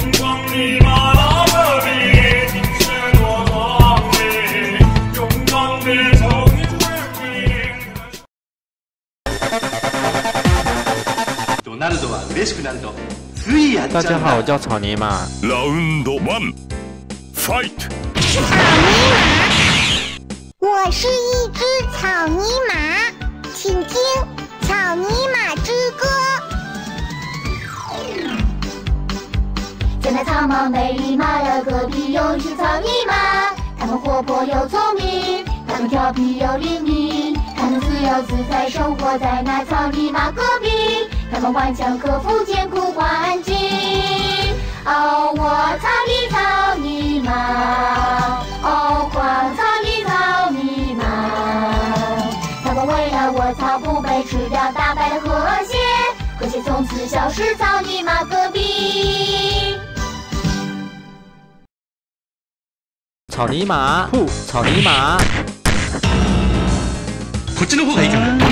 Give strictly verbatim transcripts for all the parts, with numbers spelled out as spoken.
大家好，我叫草泥马。 Round one, fight！ 草泥马，我是一只草泥马，请听《草泥马之歌》。 在那苍茫美丽马的隔壁有一只草泥马，它们活泼又聪明，它们调皮又灵敏，它们自由自在生活在那草泥马隔壁。他们顽强克服艰苦环境。哦，我草泥草泥马，哦，狂草泥草泥马。他们为了我草不被吃掉，打败了和谐，和谐从此消失草泥马隔壁。 草泥马，呼，草泥马。 こっちの方がいいかな。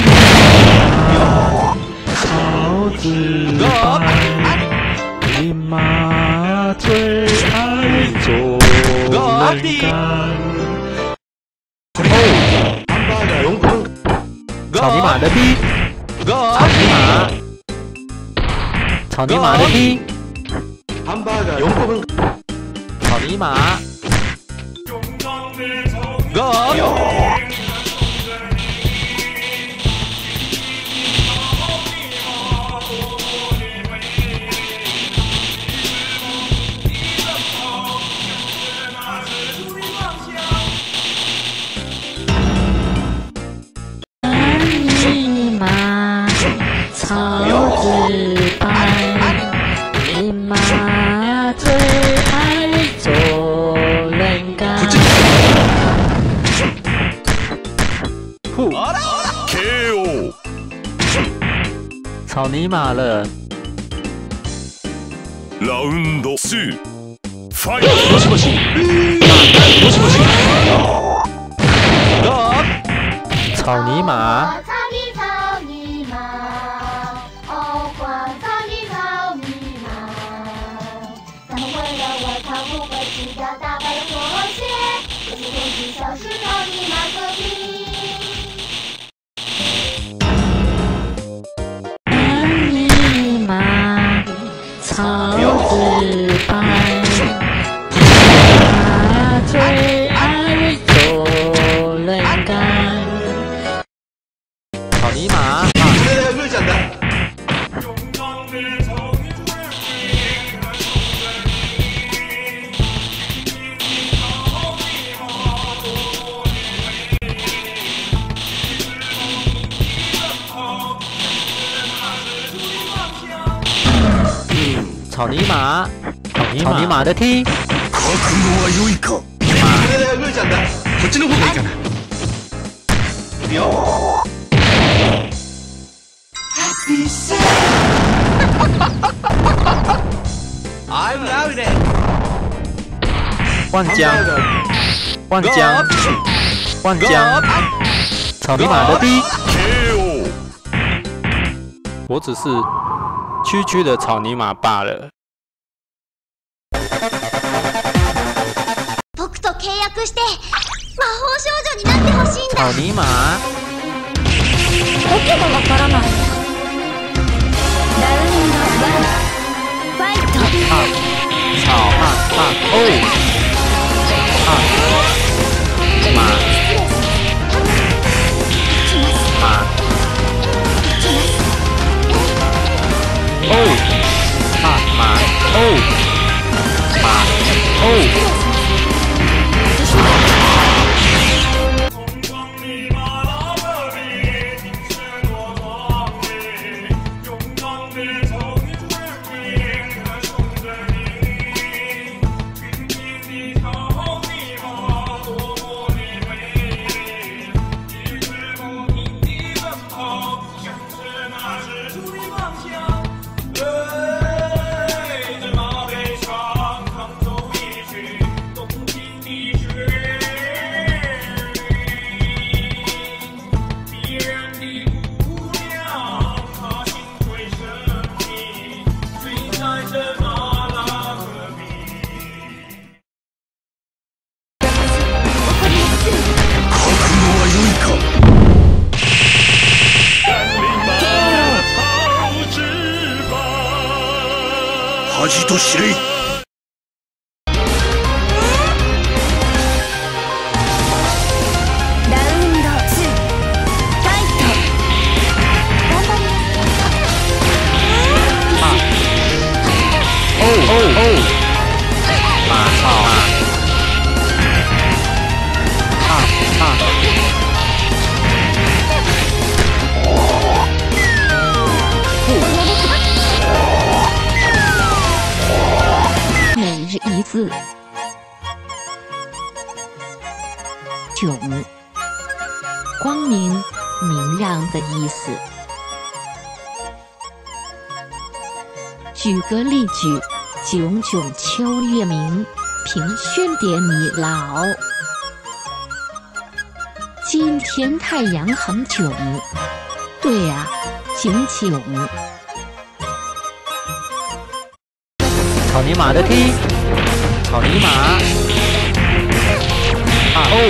草字白，你妈最爱做人干。 草泥马的屁，草泥马，草泥马的屁，草泥马。 草字白，你妈最爱做人干。 呼 K O！ 草泥马了。 Round two, fight！ もしもし。もしもし。 草泥马。 草字白，他最爱做人干。 草泥马，草泥马，草泥马的踢。 覚悟は良いか。 こっちの方がいいかな。 I'm loving it。 万江，万江，万江，草泥马的踢。我只是区区的草泥马罢了。 僕と契約して魔法少女になってほしいんだ。 草泥马。 わけがわからない。ラウンドワン、ファイト。 啊，草啊啊哦，啊，马，马，哦，啊马，哦，马，哦。 と知れ。 ラウンドツーファイト。頑張り哦哦哦！马操！啊啊！ 每日一字。炯，光明、明亮的意思。举个例句：炯炯秋月明，凭轩点你老。今天太阳很囧。对呀、啊，炯炯。 草泥马的踢，草泥马。啊哦！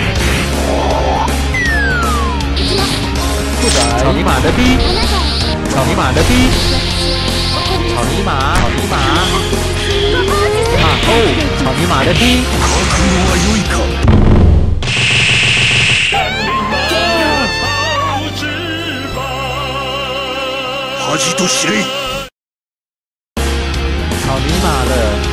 草泥马的踢，草泥马的踢。草泥马，草泥马。啊哦！草泥马的踢。 覚悟は良いか。恥と知れ。 草泥马的。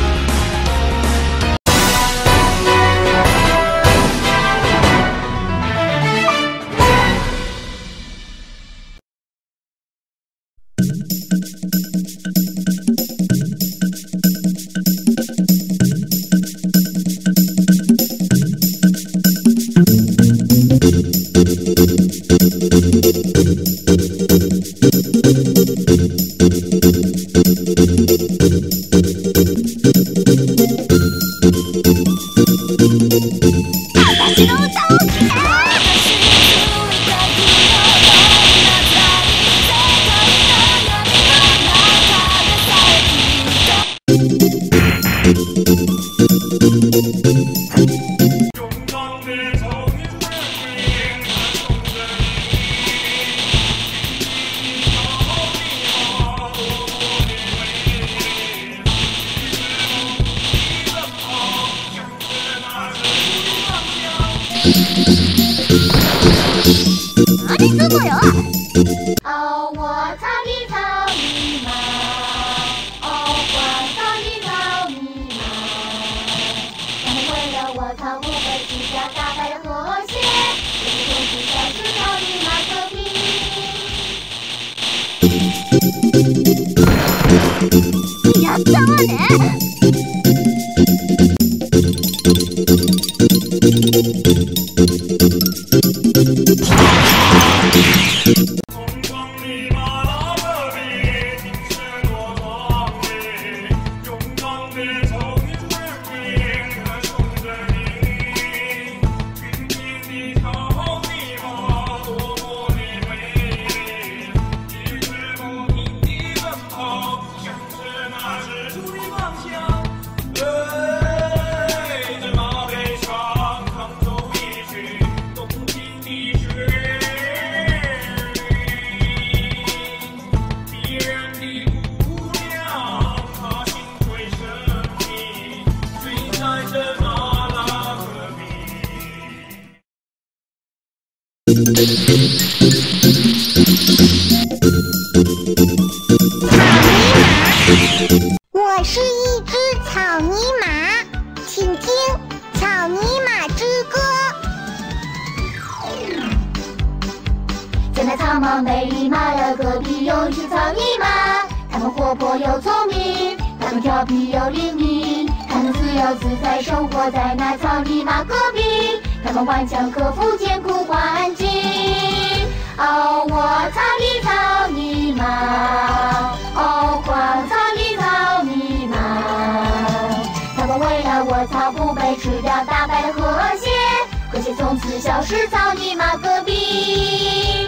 哦，我草泥草泥马，哦，我草泥草泥马。他们为了我草木被去掉大白的和谐，我们就是小只草泥马隔壁。やったわね。 我是一只草泥马，请听《草泥马之歌》。 在那苍茫美丽马的隔壁有一只草泥马，它们活泼又聪明，它们调皮又灵敏，它们自由自在生活在那草泥马隔壁，它们顽强克服艰苦环境。哦，我草泥草泥马，哦，狂草泥草泥马，它们为了我草不被吃掉，打败了和谐，和谐从此消失草泥马隔壁。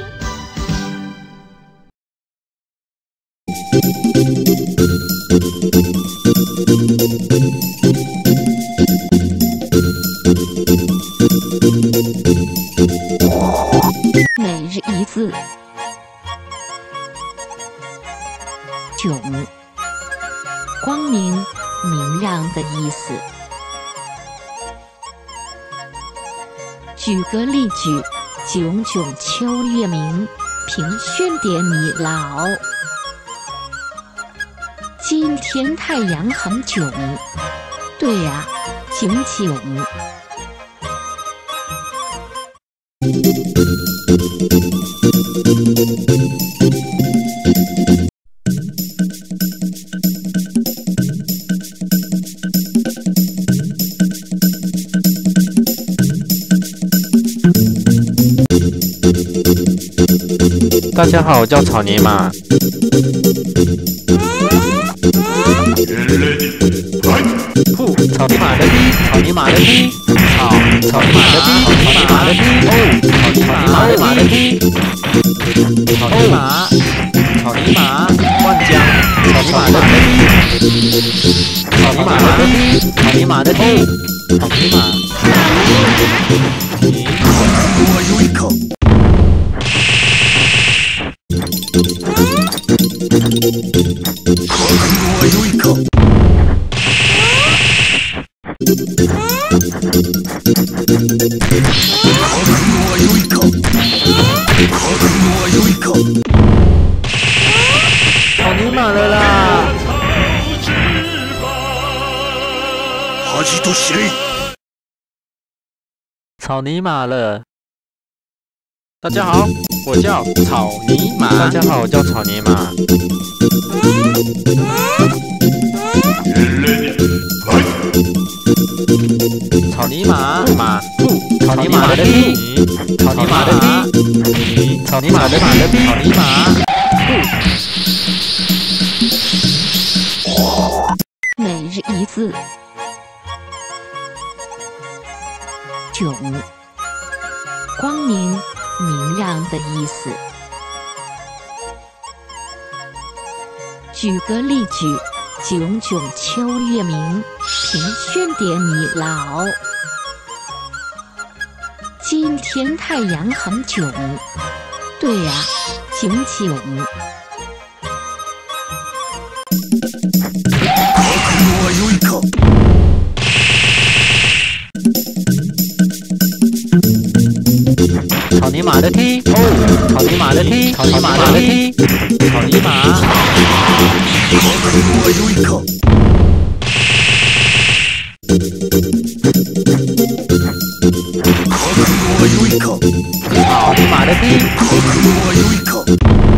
每日一字。炯，光明明让的意思。举个例句：炯炯秋月明，凭轩点你老。今天太阳很囧。对呀，炯炯。 大家好，我叫草泥马。不，草泥马的踢，草泥马的踢，草草泥马的踢，草泥马的踢，哦，草泥马的踢，草泥马，草泥马，万江，草泥马的踢，草泥马的踢，草泥马的踢，草泥马。 は良いか。覚悟は良いか。覚悟は良いか。覚悟は良いか。 草泥马了啦！ 恥と知れ。 草泥马了。大家好，我叫草泥马。大家好，我叫草泥马。草泥马马不，草泥马的踢，草泥马的踢，草泥马的马的踢，草泥马不。每日一字。囧，光明明让的意思。举个例句：炯炯秋月明，凭轩点你老。今天太阳很囧。对呀，炯炯。 覚悟は良いか。 草泥马的踢，哦，草泥马的踢，草泥马的踢，草泥马。 覚悟は良いか。覚悟は良いか。 草泥马的踢， 覚悟は良いか。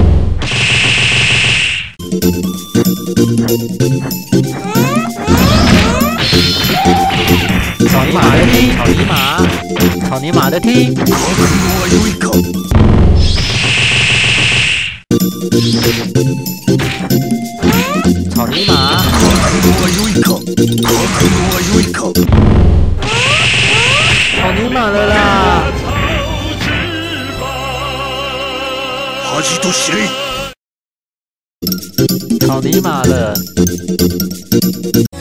草泥马的踢，草泥马，草泥马的踢。 覚悟は良いか。 草泥马。 覚悟は良いか。覚悟は良いか。 草泥马了啦！ 恥と知れ。 草泥马了。